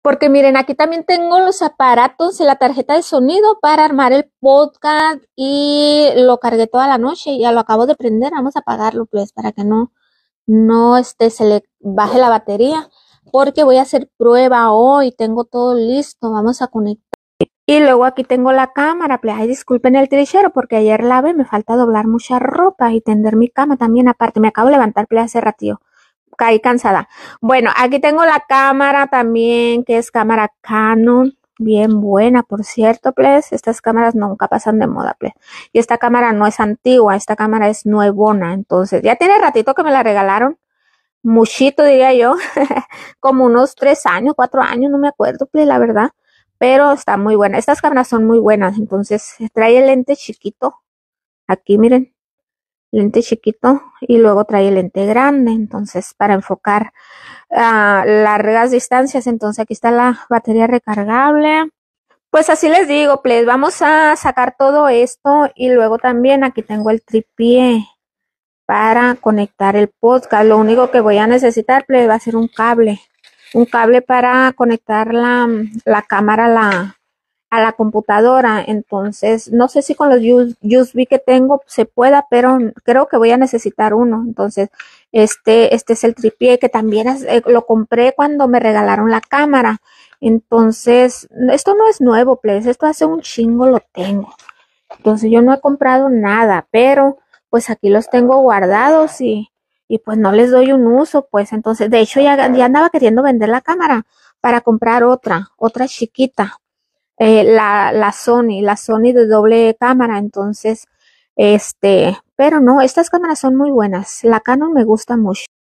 Porque miren, aquí también tengo los aparatos y la tarjeta de sonido para armar el podcast y lo cargué toda la noche y ya lo acabo de prender. Vamos a apagarlo pues para que no se le baje la batería porque voy a hacer prueba hoy. Tengo todo listo. Vamos a conectar. Y luego aquí tengo la cámara. Pues, ay, disculpen el trichero porque ayer lavé, me falta doblar mucha ropa y tender mi cama también aparte. Me acabo de levantar pues, hace ratillo. Caí cansada. Bueno, aquí tengo la cámara también, que es cámara Canon, bien buena, por cierto, pues. Estas cámaras nunca pasan de moda, pues. Y esta cámara no es antigua, esta cámara es nuevona, entonces, ya tiene ratito que me la regalaron, muchito diría yo, como unos 3 años, 4 años, no me acuerdo, pues, la verdad, pero está muy buena. Estas cámaras son muy buenas, entonces, trae el lente chiquito, aquí miren, lente chiquito y luego trae el lente grande, entonces para enfocar largas distancias. Entonces aquí está la batería recargable. Pues así les digo, pues vamos a sacar todo esto y luego también aquí tengo el tripié para conectar el podcast. Lo único que voy a necesitar pues va a ser un cable para conectar la cámara a la computadora. Entonces, no sé si con los USB que tengo se pueda, pero creo que voy a necesitar uno. Entonces, este es el tripié que también lo compré cuando me regalaron la cámara. Entonces, esto no es nuevo, please. Esto hace un chingo lo tengo. Entonces, yo no he comprado nada, pero pues aquí los tengo guardados y pues no les doy un uso, pues entonces, de hecho, ya andaba queriendo vender la cámara para comprar otra chiquita, la Sony de doble cámara. Entonces, pero no, estas cámaras son muy buenas. La Canon me gusta mucho.